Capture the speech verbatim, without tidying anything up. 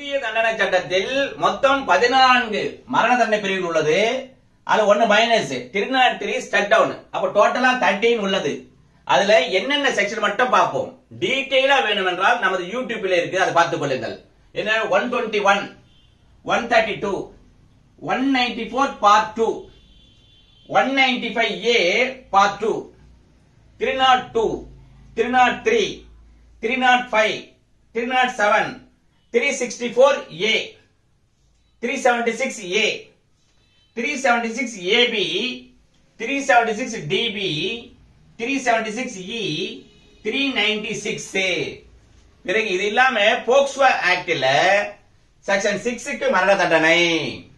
இந்திய தண்டனை சட்டத்தில் மொத்தம் பதினான்கு மரண தண்டனை பிரிவுகள் உள்ளது. அது ஒன்னு minus three naught three struck down. அப்ப டோட்டலா தேர்ட்டீன் உள்ளது. அதுல என்னென்ன செக்ஷன் மட்டும் பார்ப்போம். டீடைலா வேணும் என்றால் நமது யூடியூப்ல இருக்கு, அதை பார்த்துக் கொள்ளுங்கள். என்ன one twenty one, one thirty two, one ninety four part two, one ninety five A part two, three naught two, three naught three, three naught five, three naught seven, three sixty four A, three seventy six A, three seventy six AB, three seventy six DB, three seventy six E, three ninety six. பிறகு இது இல்லாம POCSO ஆக்ட்ல section சிக்ஸ்க்கு மரண தண்டனை.